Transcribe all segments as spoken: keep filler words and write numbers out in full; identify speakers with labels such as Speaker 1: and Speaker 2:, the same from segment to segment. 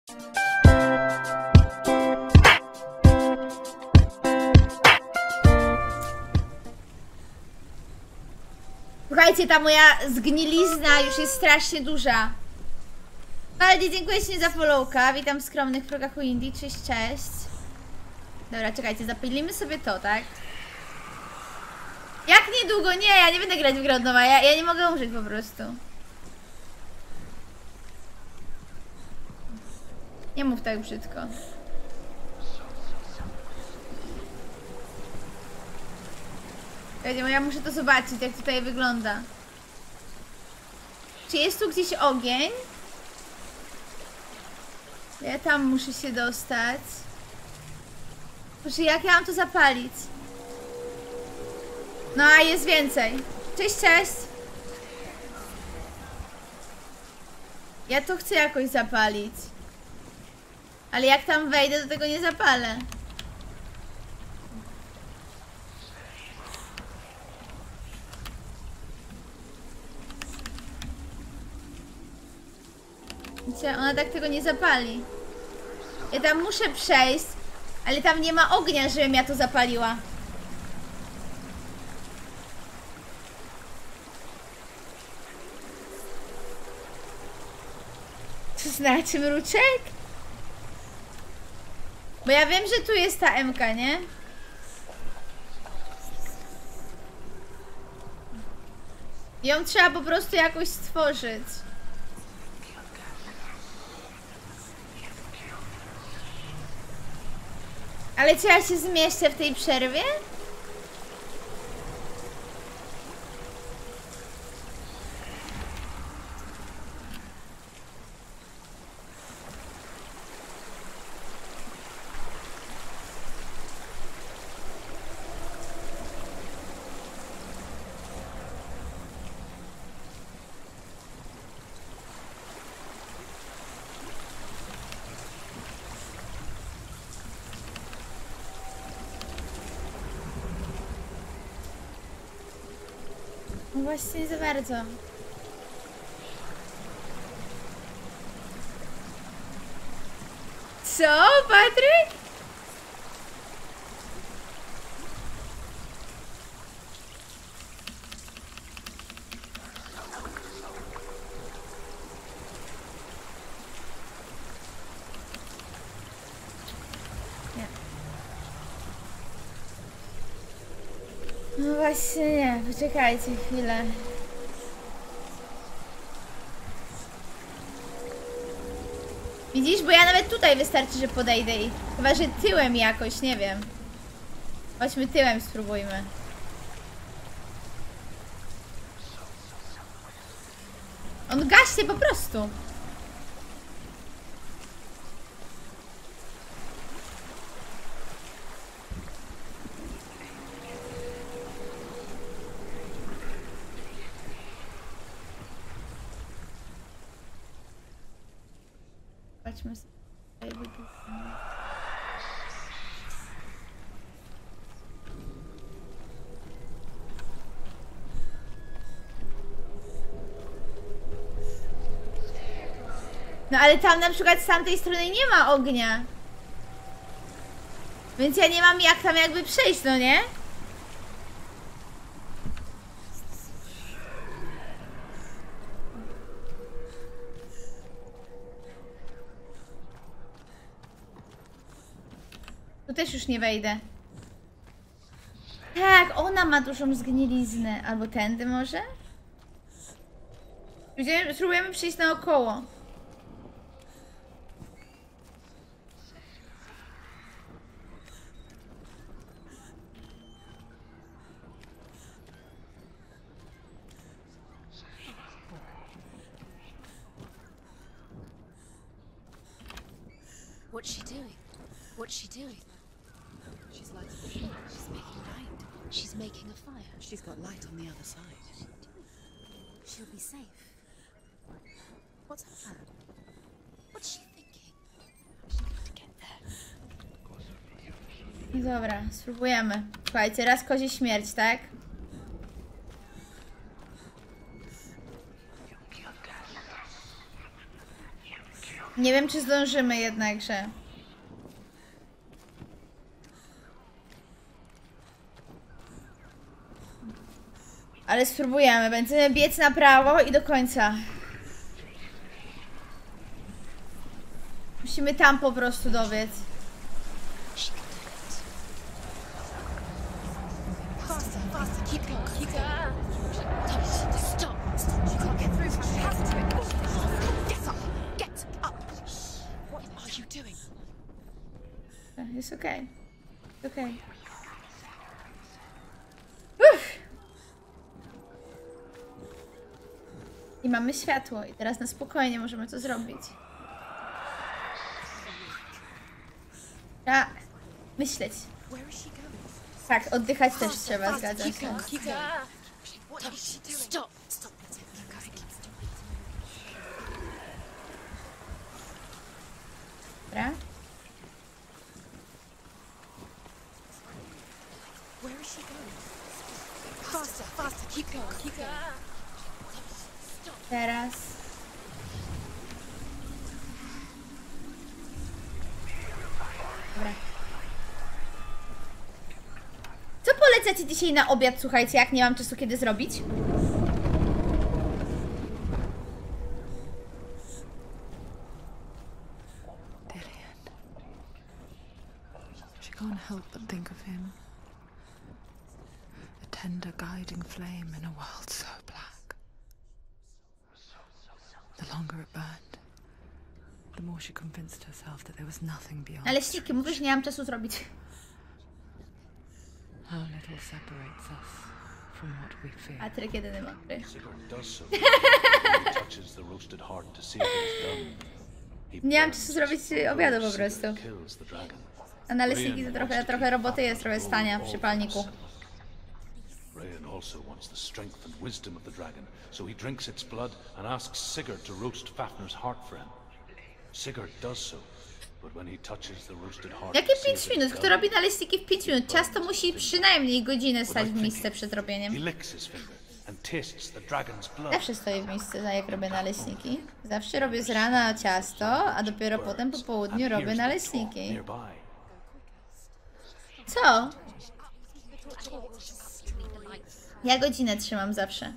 Speaker 1: Słuchajcie, ta moja zgnilizna już jest strasznie duża. Bardzo dziękuję Ci za followka. Witam w skromnych progach u Indii. Cześć, cześć. Dobra, czekajcie, zapilimy sobie to, tak? Jak niedługo? Nie, ja nie będę grać w grę od nowa. Ja, ja nie mogę umrzeć po prostu. Nie mów tak brzydko. Ja muszę to zobaczyć, jak tutaj wygląda. Czy jest tu gdzieś ogień? Ja tam muszę się dostać. Proszę, jak ja mam to zapalić? No, a jest więcej. Cześć, cześć. Ja to chcę jakoś zapalić. Ale jak tam wejdę, to tego nie zapalę. Ona tak tego nie zapali. Ja tam muszę przejść, ale tam nie ma ognia, żebym ja to zapaliła. To znaczy mruczek? Bo ja wiem, że tu jest ta M K, nie? Ją trzeba po prostu jakoś stworzyć. Ale czy ja się zmieszczę w tej przerwie? No właśnie, nie za bardzo. Co, Patryk? Nie. No właśnie nie, poczekajcie chwilę. Widzisz, bo ja nawet tutaj wystarczy, że podejdę i... Chyba, że tyłem jakoś, nie wiem. Chodźmy tyłem, spróbujmy. On gaśnie po prostu. Patrzmy sobie. No ale tam na przykład z tamtej strony nie ma ognia. Więc ja nie mam jak tam jakby przejść, no nie? Tu też już nie wejdę. Tak, ona ma dużą zgniliznę. Albo tędy może? Będziemy, spróbujemy przyjść naokoło.
Speaker 2: What's she doing? What's she doing?
Speaker 3: She's lighting the fire.
Speaker 2: She's making light. She's making a fire.
Speaker 3: She's got light on the other side.
Speaker 2: She'll be safe. What's her plan? What's she thinking? She's going to get there.
Speaker 1: Dobra, spróbujemy. Słuchajcie, raz kozie śmierć, tak? Nie wiem, czy zdążymy jednakże. Ale spróbujemy. Będziemy biec na prawo i do końca. Musimy tam po prostu dobiec.
Speaker 2: Faster, faster, keep going, keep going. Stop, stop, you can't get through. She has to it. Get up, get up. What are you doing?
Speaker 1: Jest okej. Jest okej. Uff. I mamy światło. I teraz na spokojnie możemy to zrobić. Trzeba myśleć.
Speaker 2: Where is she going?
Speaker 1: Tak, oddychać też trzeba,
Speaker 2: Faster,
Speaker 1: zgadza
Speaker 2: keep
Speaker 1: się.
Speaker 2: going, keep going. What is she doing? Stop, stop, that's it. Keep going, keep going.
Speaker 1: Dobra.
Speaker 2: Where is she going? Faster, faster, keep going, keep going.
Speaker 1: Teraz. Dobra. Co polecacie dzisiaj na obiad, słuchajcie, jak nie mam czasu kiedy zrobić?
Speaker 3: Dillian. She can't help but think of him. A tender guiding flame in a world so black. The longer it burned, the more she convinced herself that there was nothing beyond.
Speaker 1: Naleśniki, mówisz, że nie mam czasu zrobić.
Speaker 3: How little separates us from what we fear.
Speaker 1: Patryk jedyny mądry.
Speaker 4: Sigurd does so. He touches the roasted heart to see what is done. He
Speaker 1: Nie mam
Speaker 4: burns
Speaker 1: czasu zrobić
Speaker 4: the
Speaker 1: obiadu po
Speaker 4: Sigurd
Speaker 1: prostu.
Speaker 4: kills the dragon.
Speaker 1: A naleśniki to trochę, trochę roboty jest, trochę stania przy palniku.
Speaker 4: Rayan also wants the strength and wisdom of the dragon, so he drinks its blood and asks Sigurd to roast Fafnir's heart for him. Sigurd does so, but when he touches the roasted heart...
Speaker 1: Jakie
Speaker 4: to see
Speaker 1: pięć
Speaker 4: if it's
Speaker 1: minut? Kto
Speaker 4: done,
Speaker 1: robi naleśniki w pięć minut? Ciasto musi przynajmniej godzinę stać w misce przed
Speaker 4: he
Speaker 1: robieniem.
Speaker 4: licks his finger and tastes the dragon's blood.
Speaker 1: Zawsze stoję w miejscu, jak robię naleśniki. Zawsze robię z rana ciasto, a dopiero potem po południu
Speaker 4: And
Speaker 1: robię
Speaker 4: hears the
Speaker 1: naleśniki.
Speaker 4: talk nearby.
Speaker 1: Co? Ja godzinę trzymam zawsze.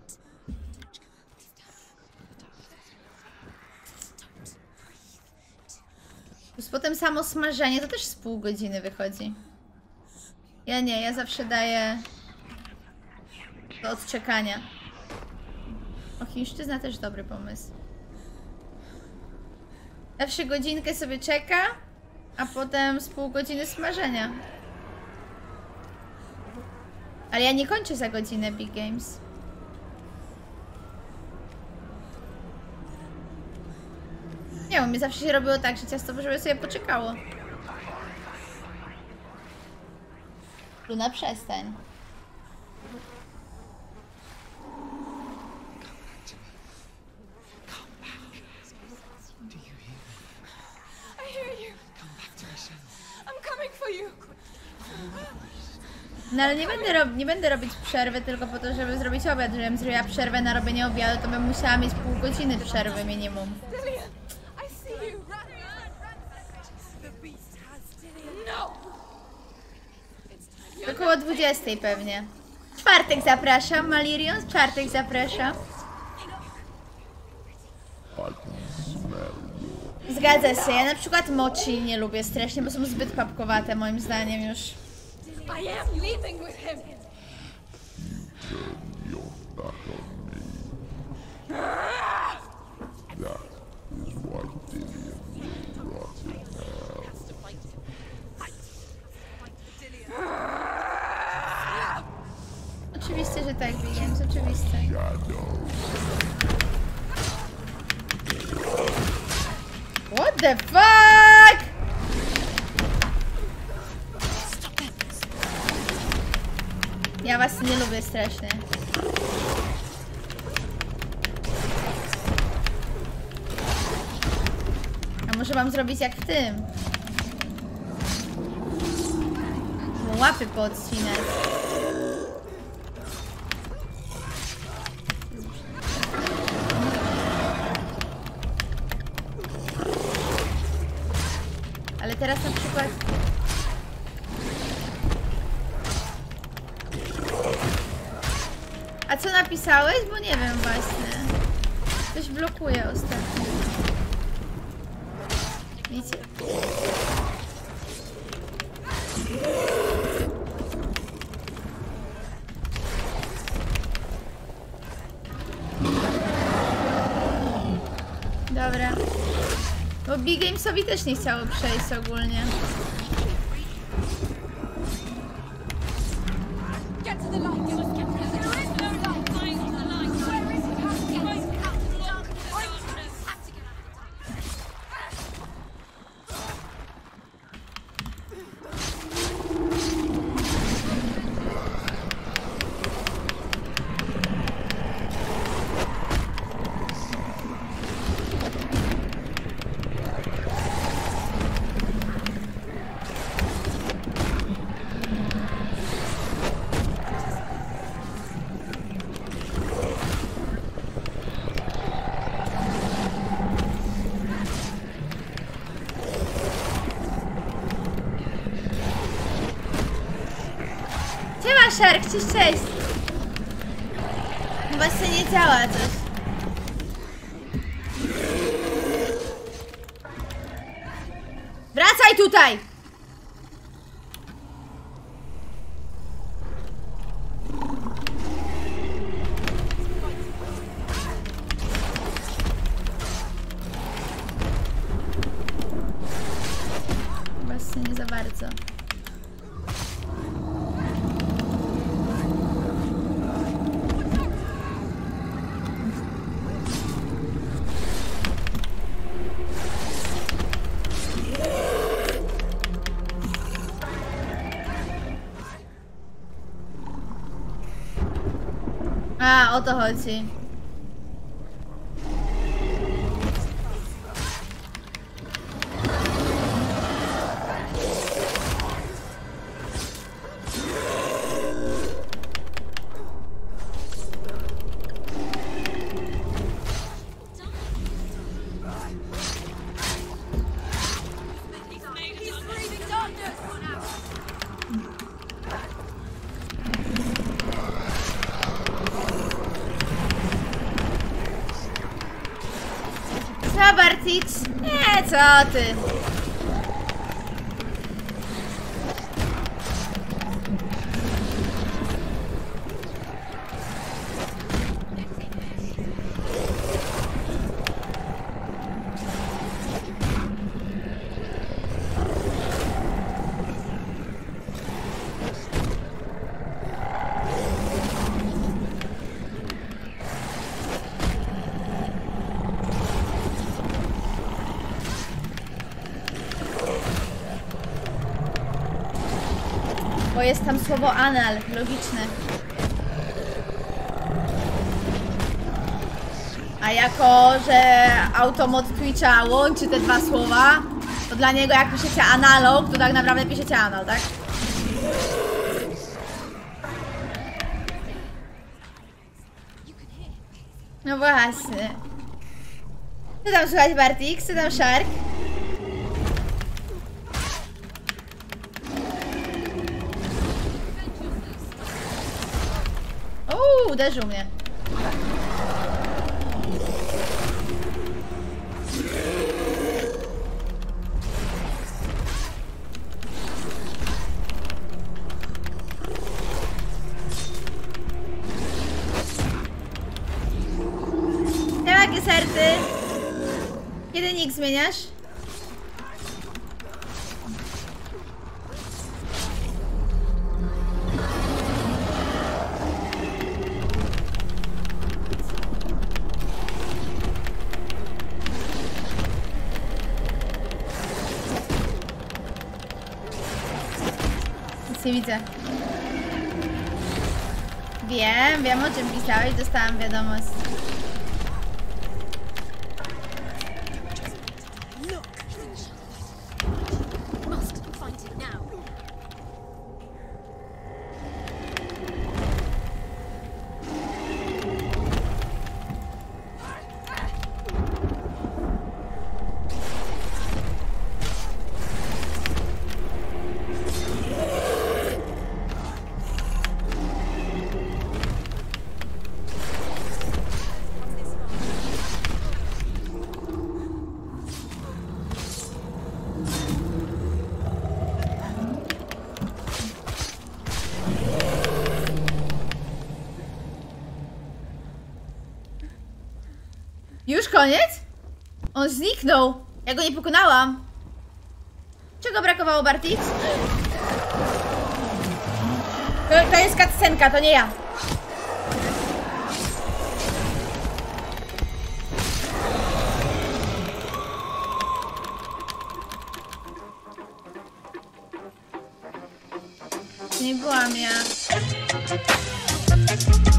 Speaker 1: Plus potem samo smażenie to też z pół godziny wychodzi. Ja nie, ja zawsze daję do odczekania. O, chińszczyzna też dobry pomysł. Zawsze godzinkę sobie czeka, a potem z pół godziny smażenia. Ale ja nie kończę za godzinę Big Games. Nie, u mnie zawsze się robiło tak, że ciasto żeby sobie poczekało. Luna, przestań.
Speaker 2: I hear you. Come back to us. I'm coming for you.
Speaker 1: No ale nie będę, rob nie będę robić przerwy tylko po to, żeby zrobić obiad. Żebym zrobiła przerwę na robienie obiadu, to bym musiała mieć pół godziny przerwy minimum.
Speaker 2: Dillian, I see you. The beast has Dillian. No.
Speaker 1: Około dwudziestej pewnie. Czwartek zapraszam, Malirion. Czwartek zapraszam. Zgadza się, ja na przykład mochi nie lubię strasznie, bo są zbyt papkowate moim zdaniem już.
Speaker 2: I am leaving with him.
Speaker 1: Oczywiście, że tak, Williams, oczywiście. What the fuck? Ja was nie lubię strasznie. A może mam zrobić jak w tym? Łapy poodcinać. Ale teraz na przykład... A co napisałeś? Bo nie wiem właśnie. Coś blokuje ostatnio. Widzicie? Dobra. Bo Big Gamesowi też nie chciało przejść ogólnie.
Speaker 2: Get to the light. There is no light. Find the light. Where is it? How to get out of the darkness? Have to get out.
Speaker 1: Siema Shark, cześć, cześć! No właśnie nie działa coś. Wracaj tutaj! Właśnie nie za bardzo. A, o to chodzi.
Speaker 2: He's breathing darkness.
Speaker 1: Co, Bartix? Nie, co ty? Bo jest tam słowo anal, logiczne. A jako, że automod Twitcha łączy te dwa słowa, to dla niego jak piszecie analog, to tak naprawdę piszecie anal, tak? No właśnie. Co tam słychać, Bartix? Co tam, Shark? Uuu, uderzył mnie. Jakie serty? Kiedy nick zmieniasz? Nic nie widzę. Wiem, wiem o czym pisałeś, dostałam wiadomość.
Speaker 2: Must find it now.
Speaker 1: koniec? On zniknął. Ja go nie pokonałam. Czego brakowało, Bartix? To, to jest cutscenka, to nie ja. To nie byłam ja.